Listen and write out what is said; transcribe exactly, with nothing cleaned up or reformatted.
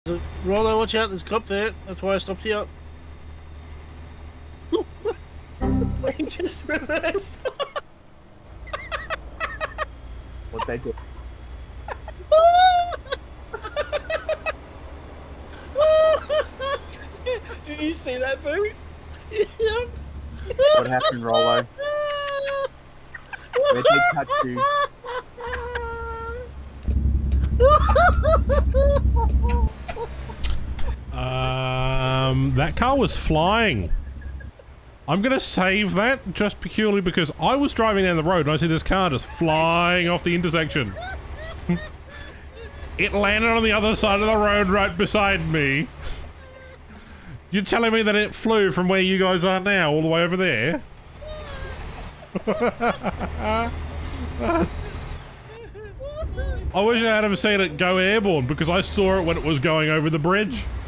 Rollo, watch out, there's a cop there. That's why I stopped you up. He just reversed. What they do? Did you see that, Boo? Yep. What happened, Rollo? Where'd they touch you? Um, that car was flying. I'm gonna save that just purely because I was driving down the road and I see this car just flying off the intersection. It landed on the other side of the road right beside me. You're telling me that it flew from where you guys are now all the way over there? I wish I had him seen it go airborne because I saw it when it was going over the bridge.